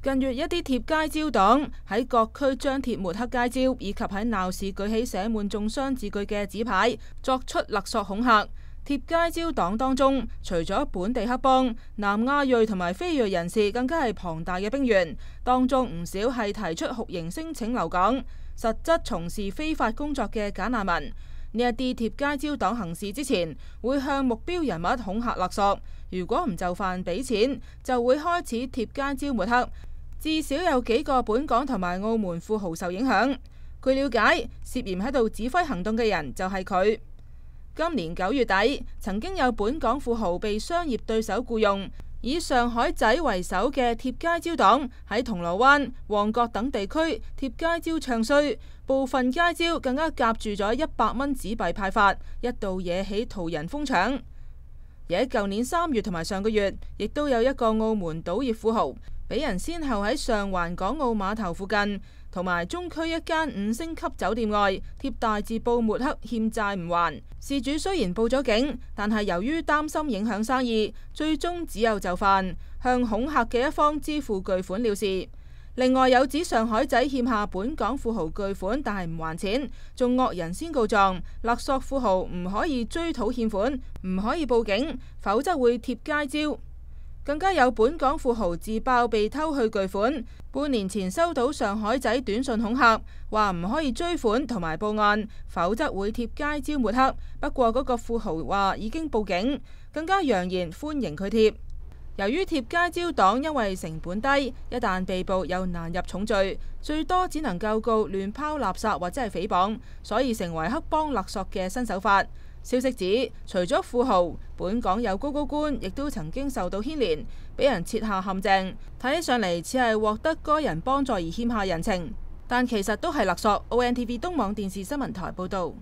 近月一啲貼街招黨喺各區張貼抹黑街招，以及喺鬧市舉起寫滿中傷字句嘅紙牌，作出勒索恐嚇。貼街招黨當中，除咗本地黑幫、南亞裔同埋非裔人士，更加係龐大嘅兵員。當中唔少係提出酷刑申請留港，實質從事非法工作嘅假難民。呢一啲貼街招黨行事之前，會向目標人物恐嚇勒索，如果唔就範俾錢，就會開始貼街招抹黑。至少有幾個本港同埋澳門富豪受影響。據了解，涉嫌喺度指揮行動嘅人就係佢。今年9月底，曾經有本港富豪被商業對手僱用，以上海仔為首嘅貼街招黨喺銅鑼灣、旺角等地區貼街招唱衰，部分街招更加夾住咗100蚊紙幣派發，一度惹起途人瘋搶。而喺舊年3月同埋上個月，亦都有一個澳門賭業富豪，俾人先後喺上環港澳碼頭附近同埋中區一間5星級酒店外貼大字報抹黑欠債唔還。事主雖然報咗警，但係由於擔心影響生意，最終只有就範，向恐嚇嘅一方支付巨款了事。另外有指上海仔欠下本港富豪巨款，但係唔還錢，仲惡人先告狀，勒索富豪唔可以追討欠款，唔可以報警，否則會貼街招。更加有本港富豪自爆被偷去巨款，半年前收到上海仔短信恐嚇，話唔可以追款同埋報案，否則會貼街招抹黑。不過嗰個富豪話已經報警，更加揚言歡迎佢貼。由於貼街招黨因為成本低，一旦被捕又難入重罪，最多只能夠告亂拋垃圾或者係誹謗，所以成為黑幫勒索嘅新手法。消息指，除咗富豪，本港有高官亦都曾經受到牽連，俾人設下陷阱，睇起上嚟似係獲得該人幫助而欠下人情，但其實都係勒索。ONTV 東網電視新聞台報導。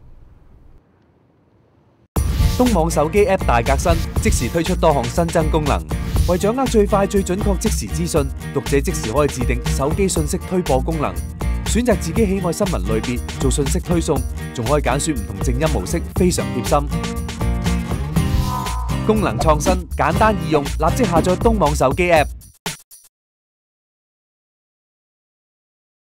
東網手機 App 大革新，即時推出多項新增功能，為掌握最快最準確即時資訊，讀者即時可以自定手機信息推播功能，選擇自己喜愛新聞類別做信息推送，仲可以揀選唔同靜音模式，非常貼心。功能創新，簡單易用，立即下載東網手機 App。